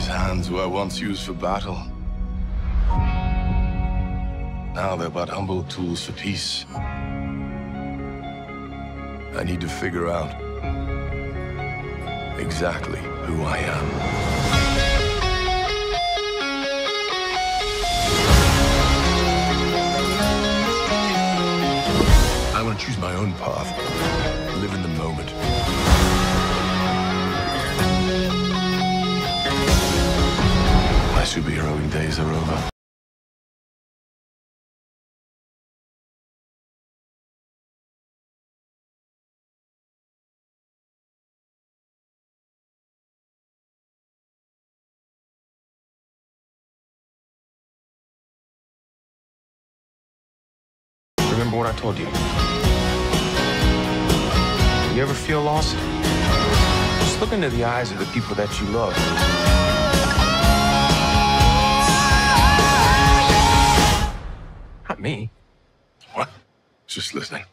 These hands were once used for battle. Now they're but humble tools for peace. I need to figure out exactly who I am. I want to choose my own path, live in the moment. My superheroing days are over. Remember what I told you? You ever feel lost? Just look into the eyes of the people that you love. Not me. What? Just listening.